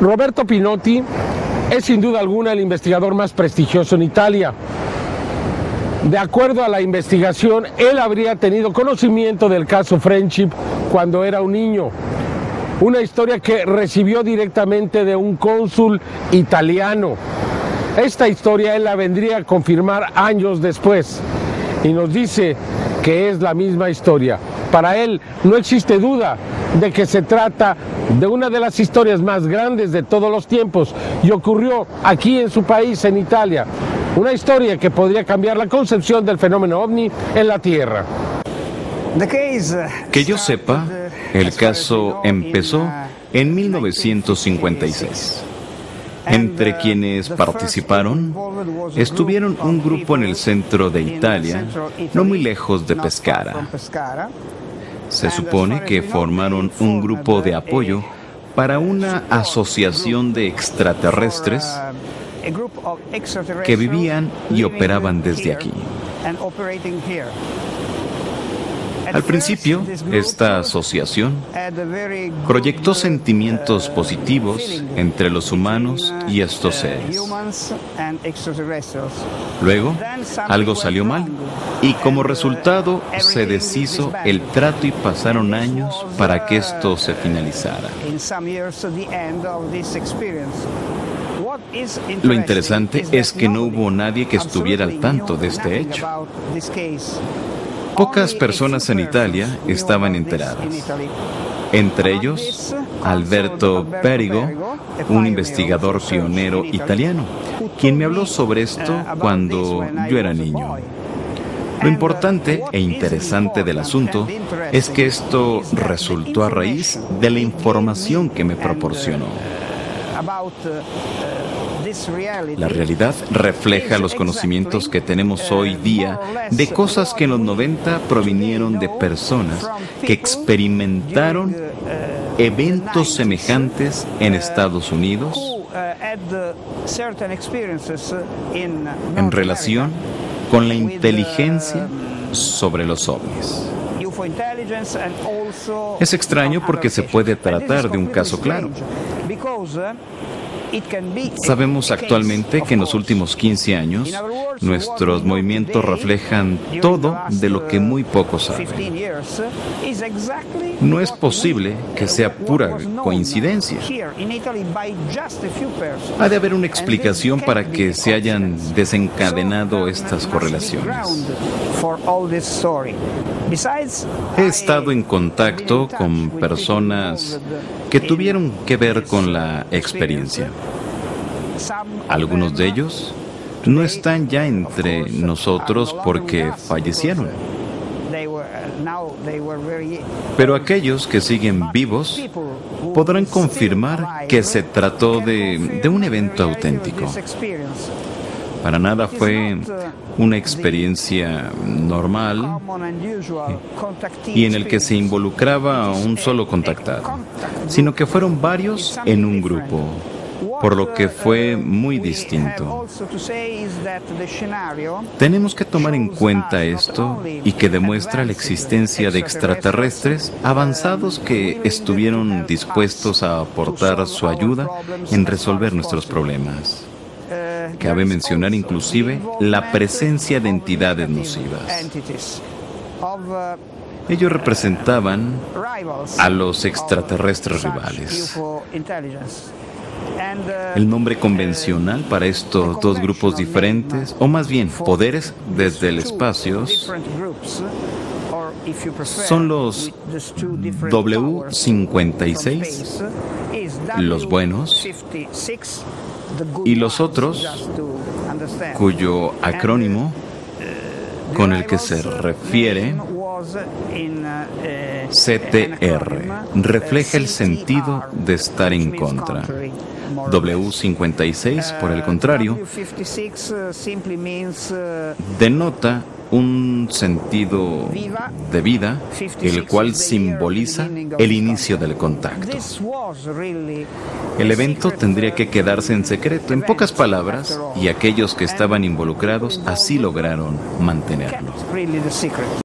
Roberto Pinotti es sin duda alguna el investigador más prestigioso en Italia. De acuerdo a la investigación, él habría tenido conocimiento del caso Friendship cuando era un niño. Una historia que recibió directamente de un cónsul italiano. Esta historia él la vendría a confirmar años después y nos dice que es la misma historia. Para él no existe duda de que se trata de una de las historias más grandes de todos los tiempos y ocurrió aquí en su país, en Italia. Una historia que podría cambiar la concepción del fenómeno ovni en la Tierra. Que yo sepa, el caso empezó en 1956. Entre quienes participaron estuvieron un grupo en el centro de Italia, no muy lejos de Pescara. Se supone que formaron un grupo de apoyo para una asociación de extraterrestres que vivían y operaban desde aquí. Al principio, esta asociación proyectó sentimientos positivos entre los humanos y estos seres. Luego, algo salió mal y como resultado se deshizo el trato y pasaron años para que esto se finalizara. Lo interesante es que no hubo nadie que estuviera al tanto de este hecho. Pocas personas en Italia estaban enteradas. Entre ellos, Alberto Perigo, un investigador pionero italiano, quien me habló sobre esto cuando yo era niño. Lo importante e interesante del asunto es que esto resultó a raíz de la información que me proporcionó. La realidad refleja los conocimientos que tenemos hoy día de cosas que en los 90 provinieron de personas que experimentaron eventos semejantes en Estados Unidos en relación con la inteligencia sobre los ovnis. Es extraño porque se puede tratar de un caso claro. Sabemos actualmente que en los últimos 15 años nuestros movimientos reflejan todo de lo que muy pocos saben. No es posible que sea pura coincidencia. Ha de haber una explicación para que se hayan desencadenado estas correlaciones. He estado en contacto con personas que tuvieron que ver con la experiencia. Algunos de ellos no están ya entre nosotros porque fallecieron. Pero aquellos que siguen vivos podrán confirmar que se trató de un evento auténtico. Para nada fue una experiencia normal y en el que se involucraba a un solo contactado, sino que fueron varios en un grupo, por lo que fue muy distinto. Tenemos que tomar en cuenta esto y que demuestra la existencia de extraterrestres avanzados que estuvieron dispuestos a aportar su ayuda en resolver nuestros problemas. Cabe mencionar inclusive la presencia de entidades nocivas. Ellos representaban a los extraterrestres rivales. El nombre convencional para estos dos grupos diferentes, o más bien poderes desde el espacio, son los W56, los buenos, y los otros, cuyo acrónimo con el que se refiere, CTR, refleja el sentido de estar en contra. W56, por el contrario, denota un sentido de vida, el cual simboliza el inicio del contacto. El evento tendría que quedarse en secreto, en pocas palabras, y aquellos que estaban involucrados así lograron mantenerlo.